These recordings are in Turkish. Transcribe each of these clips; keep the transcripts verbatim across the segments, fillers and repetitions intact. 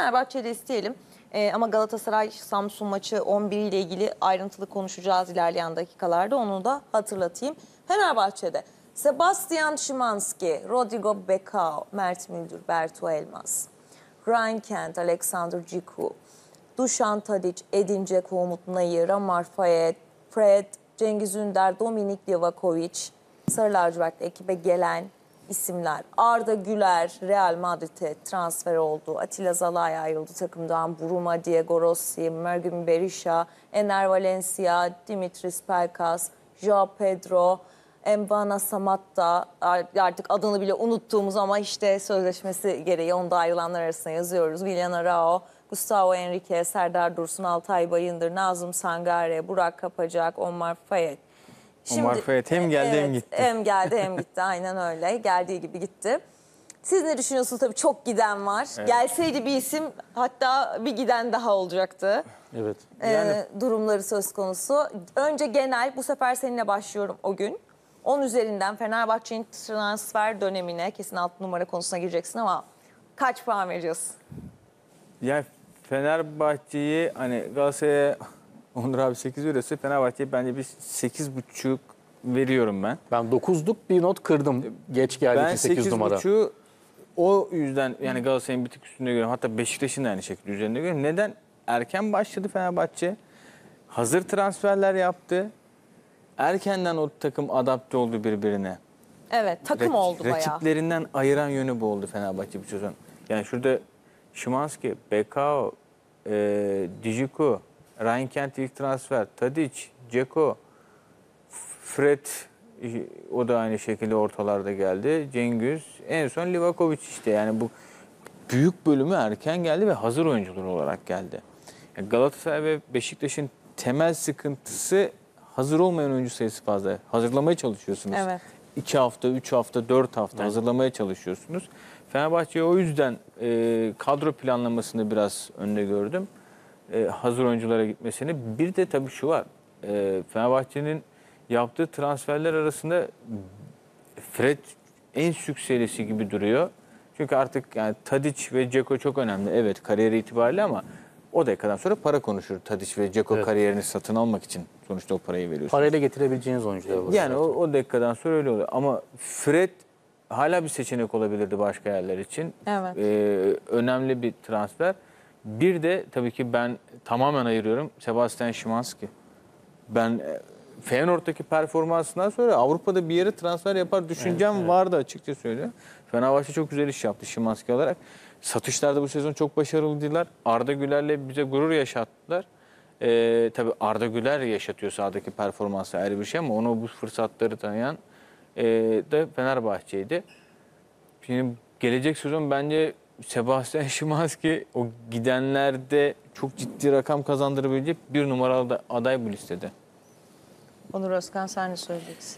Fenerbahçe'de isteyelim. Ee, ama Galatasaray-Samsun maçı on bir ile ilgili ayrıntılı konuşacağız ilerleyen dakikalarda. Onu da hatırlatayım. Fenerbahçe'de Sebastian Szymanski, Rodrigo Becao, Mert Müldür, Berto Elmas, Ryan Kent, Alexander Ciku, Dušan Tadić, Edin Dzeko, Umut Nayır, Amar Fayet, Fred, Cengiz Ünder, Dominik Livakovic, Sarı Lacivert ekibe gelen isimler. Arda Güler Real Madrid'e transfer oldu. Atilla Zalai ayrıldı takımdan. Bruma, Diego Rossi, Mergim Berisha, Ener Valencia, Dimitris Pelkas, João Pedro, Mbana Samatta, artık adını bile unuttuğumuz ama işte sözleşmesi gereği onda ayrılanlar arasında yazıyoruz. Willian Arao, Gustavo Henrique, Serdar Dursun, Altay Bayındır, Nazım Sangare, Burak Kapacak, Omar Fayet. Şimdi, Omar Fayet hem geldi evet, hem gitti. Hem geldi hem gitti, aynen öyle. Geldiği gibi gitti. Siz ne düşünüyorsunuz? Tabii çok giden var. Evet. Gelseydi bir isim, hatta bir giden daha olacaktı. Evet. Ee, yani... Durumları söz konusu. Önce genel, bu sefer seninle başlıyorum o gün. on üzerinden Fenerbahçe'nin transfer dönemine, kesin altı numara konusuna gireceksin ama kaç puan vereceğiz? Yani Fenerbahçe'yi hani Galatasaray'a Onur abi sekiz veriyorsa Fenerbahçe'ye bence bir sekiz buçuk veriyorum ben. Ben dokuzduk bir not kırdım. Geç geldi için sekiz numara. Ben sekiz buçuğu o yüzden yani Galatasaray'ın bir tık üstünde görüyorum. Hatta Beşiktaş'ın da aynı şekilde üzerinde görüyorum. Neden? Erken başladı Fenerbahçe. Hazır transferler yaptı. Erkenden o takım adapte oldu birbirine. Evet, takım Rak- oldu bayağı. Rakiplerinden ayıran yönü bu oldu Fenerbahçe bir sezon. Yani şurada Szymanski, Becao, e, Djiku, Ryan Kent ilk transfer, Tadić, Dzeko, Fred o da aynı şekilde ortalarda geldi. Cengiz, en son Livakovic işte yani bu büyük bölümü erken geldi ve hazır oyuncular olarak geldi. Yani Galatasaray ve Beşiktaş'ın temel sıkıntısı hazır olmayan oyuncu sayısı fazla. Hazırlamaya çalışıyorsunuz. Evet. İki hafta, üç hafta, dört hafta evet. hazırlamaya çalışıyorsunuz. Fenerbahçe'ye o yüzden e, kadro planlamasını biraz önde gördüm. E, hazır oyunculara gitmesini. Bir de tabii şu var. E, Fenerbahçe'nin yaptığı transferler arasında Fred en sükselisi gibi duruyor. Çünkü artık yani Tadić ve Dzeko çok önemli. Evet kariyeri itibariyle ama o dakikadan sonra para konuşur. Tadić ve Dzeko evet. kariyerini satın almak için sonuçta o parayı veriyorsunuz. Parayla getirebileceğiniz oyuncular olur. Yani o, o dakikadan sonra öyle oluyor. Ama Fred hala bir seçenek olabilirdi başka yerler için. Evet. Ee, önemli bir transfer. Bir de tabii ki ben tamamen ayırıyorum Sebastian Szymanski. Ben Feyenoord'daki performansından sonra Avrupa'da bir yere transfer yapar düşüncem evet, evet. vardı açıkça söylüyorum. Fenerbahçe çok güzel iş yaptı Szymanski olarak. Satışlarda bu sezon çok başarılıydılar. Arda Güler'le bize gurur yaşattılar. Ee, tabii Arda Güler yaşatıyor sahadaki performansı ayrı bir şey ama onu bu fırsatları tanıyan e, da Fenerbahçe'ydi. Şimdi gelecek sezon bence Sebastian Szymanski o gidenlerde çok ciddi rakam kazandırabilecek bir numaralı aday bu listede. Onur Özkan sen ne söyleyeceksin?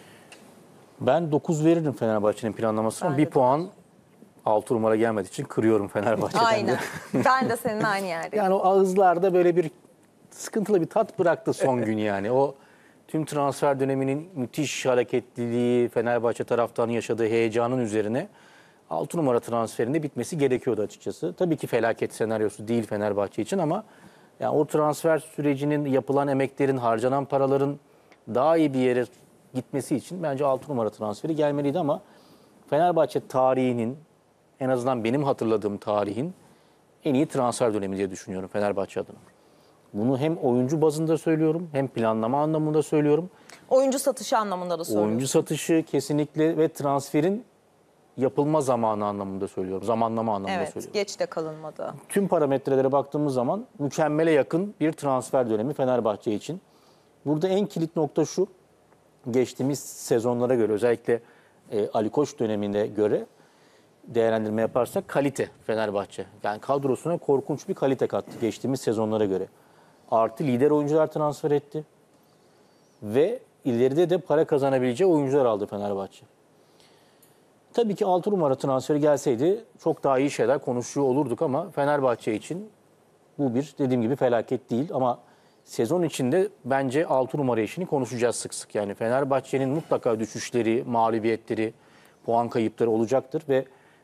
Ben dokuz veririm Fenerbahçe'nin planlamasına. Bir puan altı numara gelmediği için kırıyorum Fenerbahçe'den. Aynen. Ben de senin aynı yerdeyim. Yani o ağızlarda böyle bir sıkıntılı bir tat bıraktı son gün yani. O tüm transfer döneminin müthiş hareketliliği, Fenerbahçe taraftarının yaşadığı heyecanın üzerine altı numara transferinde bitmesi gerekiyordu açıkçası. Tabii ki felaket senaryosu değil Fenerbahçe için ama yani o transfer sürecinin, yapılan emeklerin, harcanan paraların daha iyi bir yere gitmesi için bence altı numara transferi gelmeliydi ama Fenerbahçe tarihinin, en azından benim hatırladığım tarihin en iyi transfer dönemi diye düşünüyorum Fenerbahçe adına. Bunu hem oyuncu bazında söylüyorum hem planlama anlamında söylüyorum. Oyuncu satışı anlamında da söylüyorum. Oyuncu satışı kesinlikle ve transferin yapılma zamanı anlamında söylüyorum. Zamanlama anlamında evet, söylüyorum. Evet, geç de kalınmadı. Tüm parametrelere baktığımız zaman mükemmele yakın bir transfer dönemi Fenerbahçe için. Burada en kilit nokta şu. Geçtiğimiz sezonlara göre özellikle e, Ali Koç dönemine göre değerlendirme yaparsak kalite Fenerbahçe. Yani kadrosuna korkunç bir kalite kattı geçtiğimiz sezonlara göre. Artı lider oyuncular transfer etti. Ve ileride de para kazanabileceği oyuncular aldı Fenerbahçe. Tabii ki altı numara transferi gelseydi çok daha iyi şeyler konuşuyor olurduk ama Fenerbahçe için bu bir dediğim gibi felaket değil ama sezon içinde bence altı numara işini konuşacağız sık sık. Yani Fenerbahçe'nin mutlaka düşüşleri, mağlubiyetleri, puan kayıpları olacaktır ve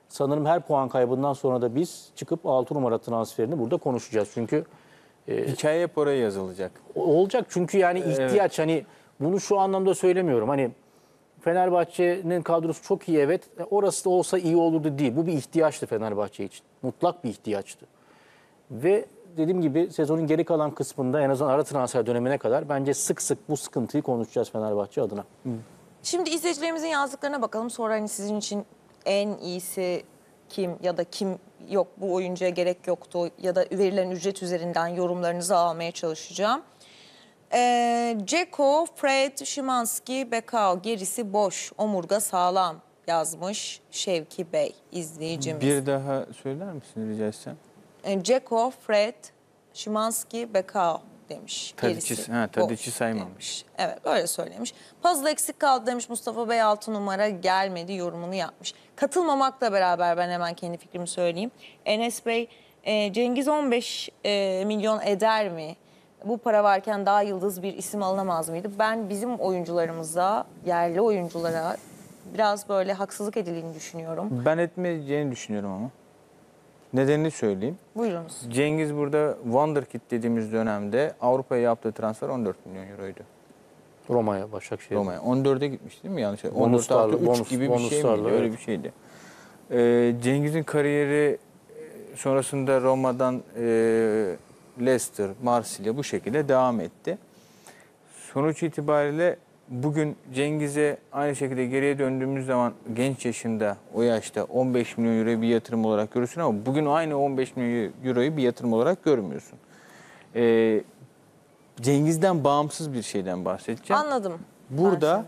sanırım her puan kaybından sonra da biz çıkıp altı numara transferini burada konuşacağız. Çünkü Hikaye hep oraya yazılacak. o- olacak çünkü yani ihtiyaç hani bunu şu anlamda söylemiyorum. Hani Fenerbahçe'nin kadrosu çok iyi evet. Orası da olsa iyi olurdu değil. Bu bir ihtiyaçtı Fenerbahçe için. Mutlak bir ihtiyaçtı. Ve dediğim gibi sezonun geri kalan kısmında en azından ara transfer dönemine kadar bence sık sık bu sıkıntıyı konuşacağız Fenerbahçe adına. Şimdi izleyicilerimizin yazdıklarına bakalım. Sonra hani sizin için en iyisi kim ya da kim yok bu oyuncuya gerek yoktu ya da verilen ücret üzerinden yorumlarınızı almaya çalışacağım. Ee, Dzeko, Fred, Szymanski, Bekao gerisi boş. Omurga sağlam yazmış Şevki Bey izleyicimiz. Bir daha söyler misin rica etsem? Ee, Dzeko, Fred, Szymanski, Bekao demiş. Tadic'i- Gerisi ha, Tadic'i boş saymamış. demiş. Evet öyle söylemiş. Puzzle eksik kaldı demiş Mustafa Bey, altı numara gelmedi yorumunu yapmış. Katılmamakla beraber ben hemen kendi fikrimi söyleyeyim. Enes Bey, e, Cengiz on beş e, milyon eder mi? Bu para varken daha yıldız bir isim alınamaz mıydı? Ben bizim oyuncularımıza, yerli oyunculara biraz böyle haksızlık edildiğini düşünüyorum. Ben etmeyeceğini düşünüyorum ama. Nedenini söyleyeyim. Buyurunuz. Cengiz burada Wonderkid dediğimiz dönemde Avrupa'ya yaptığı transfer on dört milyon euroydu. Roma'ya, Başakşehir. Roma'ya. on dörde gitmiş değil mi yanlış? on dört Bonuslarla, artı üç bonus- gibi bir şey bonuslarla, miydi? Öyle evet. bir şeydi. Ee, Cengiz'in kariyeri e, sonrasında Roma'dan e, Leicester, Marsilya bu şekilde devam etti. Sonuç itibariyle bugün Cengiz'e aynı şekilde geriye döndüğümüz zaman genç yaşında, o yaşta on beş milyon euroyu bir yatırım olarak görürsün ama bugün aynı on beş milyon euroyu bir yatırım olarak görmüyorsun. Ee, Cengiz'den bağımsız bir şeyden bahsedeceğim. Anladım. Burada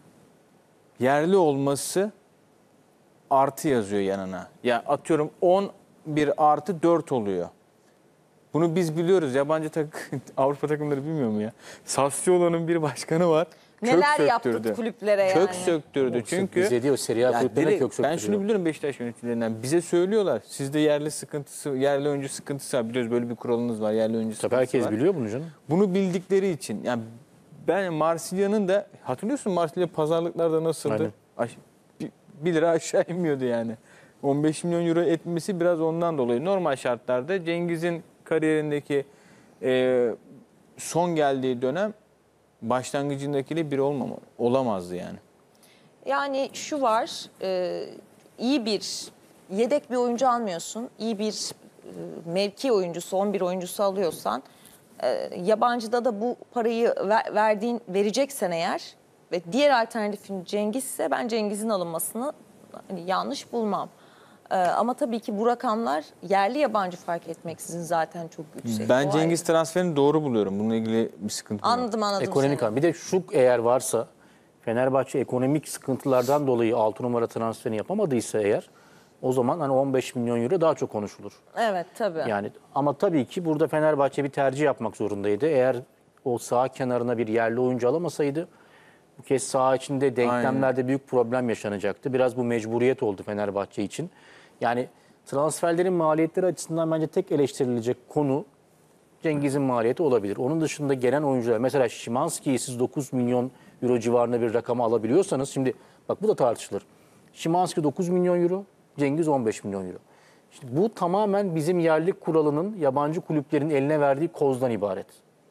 yerli olması artı yazıyor yanına. Ya atıyorum on bir artı dört oluyor. Bunu biz biliyoruz. Yabancı tak Avrupa takımları bilmiyor mu ya? Sassuolo'nun bir başkanı var. Neler Kök yaptı söktürdü. kulüplere yani. Kök söktürdü çünkü. Bize diyor Serie A Ya kulüplerine direkt- kök söktürüyor. Ben şunu biliyorum Beşiktaş yöneticilerinden. Bize söylüyorlar. Sizde yerli sıkıntısı, yerli oyuncu sıkıntısı var. Biliyoruz böyle bir kuralınız var. Yerli oyuncu Tabii sıkıntısı herkes var. biliyor bunu canım. Bunu bildikleri için yani ben Marsilya'nın da hatırlıyorsun Marsilya pazarlıklarda nasıldı? Aynen. Aş- bir, bir lira aşağı inmiyordu yani. on beş milyon euro etmesi biraz ondan dolayı. Normal şartlarda Cengiz'in kariyerindeki e, son geldiği dönem başlangıcındakiyle bir olmama, olamazdı yani. Yani şu var, e, iyi bir yedek bir oyuncu almıyorsun, iyi bir e, mevki oyuncusu, on bir oyuncusu alıyorsan, e, yabancıda da bu parayı ver, verdiğin vereceksen eğer ve diğer alternatifin Cengiz'se ben Cengiz'in alınmasını hani yanlış bulmam. E, ama tabii ki bu rakamlar yerli yabancı fark etmeksizin zaten çok yüksek. Ben O Cengiz ayrı. transferini doğru buluyorum. Bununla ilgili bir sıkıntı yok. Anladım anladım Ekonomik seni. an. Bir de şu eğer varsa Fenerbahçe ekonomik sıkıntılardan dolayı altı numara transferini yapamadıysa eğer o zaman hani on beş milyon euro daha çok konuşulur. Evet tabii. Yani ama tabii ki burada Fenerbahçe bir tercih yapmak zorundaydı. Eğer o sağ kenarına bir yerli oyuncu alamasaydı bu kez saha içinde denklemlerde büyük problem yaşanacaktı. Biraz bu mecburiyet oldu Fenerbahçe için. Yani transferlerin maliyetleri açısından bence tek eleştirilecek konu Cengiz'in maliyeti olabilir. Onun dışında gelen oyuncular mesela Szymanski'yi siz dokuz milyon euro civarında bir rakama alabiliyorsanız şimdi bak bu da tartışılır. Szymanski dokuz milyon euro, Cengiz on beş milyon euro. İşte bu tamamen bizim yerli kuralının yabancı kulüplerin eline verdiği kozdan ibaret.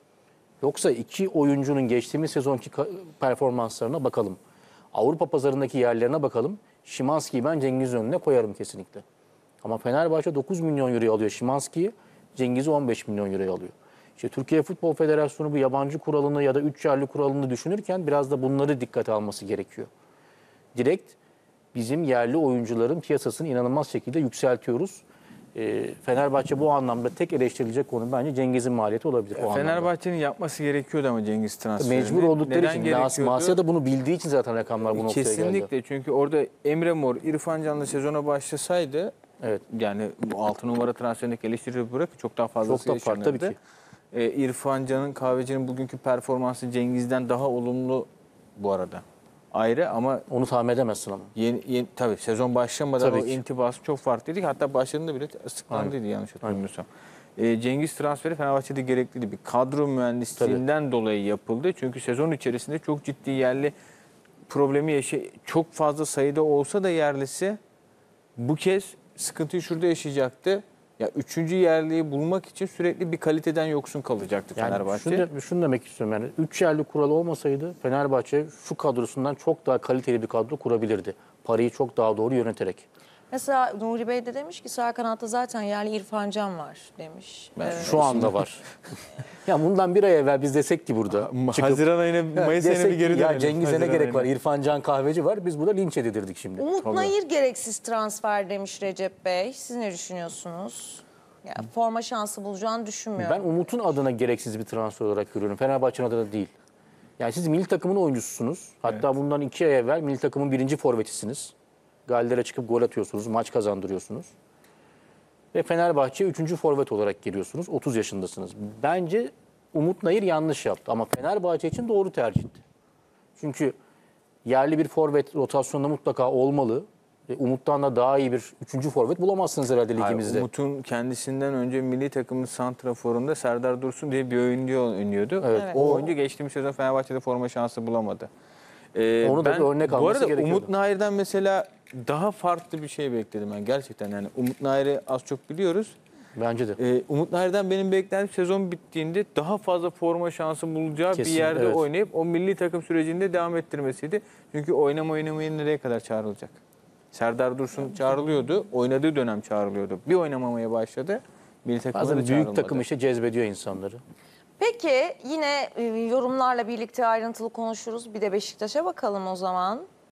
Yoksa iki oyuncunun geçtiğimiz sezonki ka- performanslarına bakalım. Avrupa pazarındaki yerlerine bakalım. Szymanski'yi ben Cengiz'in önüne koyarım kesinlikle. Ama Fenerbahçe dokuz milyon euroya alıyor Szymanski'yi, Cengiz'i on beş milyon euroya alıyor. İşte Türkiye Futbol Federasyonu bu yabancı kuralını ya da üç yerli kuralını düşünürken biraz da bunları dikkate alması gerekiyor. Direkt bizim yerli oyuncuların piyasasını inanılmaz şekilde yükseltiyoruz. Ee, Fenerbahçe bu anlamda tek eleştirilecek konu bence Cengiz'in maliyeti olabilir. o anlamda. Fenerbahçe'nin yapması gerekiyordu ama Cengiz transferini. Mecbur oldukları Neden için gerekiyordu? Masya da bunu bildiği için zaten rakamlar bu noktaya geldi. Kesinlikle çünkü orada Emre Mor, İrfan Can'la sezona başlasaydı Evet. yani bu altı numara transferindeki eleştiri bırak çok daha fazlası Çok da farklı yaşanırdı. tabii ki. Ee, İrfan Can'ın Kahveci'nin bugünkü performansı Cengiz'den daha olumlu bu arada. Ayrı ama Onu tahmin edemezsin ama. yeni, yeni tabii sezon başlamadan Tabii o ki. intibası çok farklıydı. Hatta başlarında bile ıslıklandıydı yanlış hatırlamıyorsam. Ee, Cengiz transferi Fenerbahçe'de gerekliydi. Bir kadro mühendisliğinden dolayı yapıldı. Çünkü sezon içerisinde çok ciddi yerli problemi yaşa çok fazla sayıda olsa da yerlisi bu kez sıkıntıyı şurada yaşayacaktı. Ya üçüncü yerliyi bulmak için sürekli bir kaliteden yoksun kalacaktı Yani Fenerbahçe. şunu, de- şunu demek istiyorum yani üç yerli kuralı olmasaydı Fenerbahçe şu kadrosundan çok daha kaliteli bir kadro kurabilirdi. Parayı çok daha doğru yöneterek. Mesela Nuri Bey de demiş ki sağ kanatta zaten yerli İrfan Can var demiş. Ben Evet. Şu anda var. ya bundan bir ay evvel biz desek ki burada. çıkıp- Haziran ayına, Mayıs ayına desek bir geri ki, dönelim. ya Cengiz'e ne Haziran gerek var? ayına. İrfan Can Kahveci var. Biz burada linç edilirdik şimdi. Umut Tabii. Nayır gereksiz transfer demiş Recep Bey. Siz ne düşünüyorsunuz? Ya, forma şansı bulacağını düşünmüyorum. Ben Umut'un adına gereksiz bir transfer olarak görüyorum. Fenerbahçe'nin adına değil. Yani siz milli takımın oyuncususunuz. Hatta bundan iki ay evvel milli takımın birinci forvetisiniz. Galler'e çıkıp gol atıyorsunuz, maç kazandırıyorsunuz. Ve Fenerbahçe'ye üçüncü forvet olarak geliyorsunuz. otuz yaşındasınız. Bence Umut Nayır yanlış yaptı ama Fenerbahçe için doğru tercihti. Çünkü yerli bir forvet rotasyonda mutlaka olmalı. Ve Umut'tan da daha iyi bir üçüncü forvet bulamazsınız herhalde Hayır, ligimizde. Umut'un kendisinden önce milli takımın santraforunda Serdar Dursun diye bir oyuncu oynuyordu. Evet. Evet. O oyuncu geçtiğimiz sezon Fenerbahçe'de forma şansı bulamadı. Ee, Onu da bir örnek bu alması arada gerekiyordu. Umut Nayır'dan mesela daha farklı bir şey bekledim ben gerçekten. Yani Umut Nayır'ı az çok biliyoruz. Bence de. Ee, Umut Nayır'dan benim beklentim sezon bittiğinde daha fazla forma şansı bulacağı Kesin, bir yerde evet. oynayıp o milli takım sürecinde devam ettirmesiydi. Çünkü oynama oynamaya nereye kadar çağrılacak? Serdar Dursun çağrılıyordu. Oynadığı dönem çağrılıyordu. Bir oynamamaya başladı. Milli takıma da Bazen büyük çağrılmadı. takım işte cezbediyor insanları. Peki yine e, yorumlarla birlikte ayrıntılı konuşuruz. Bir de Beşiktaş'a bakalım o zaman.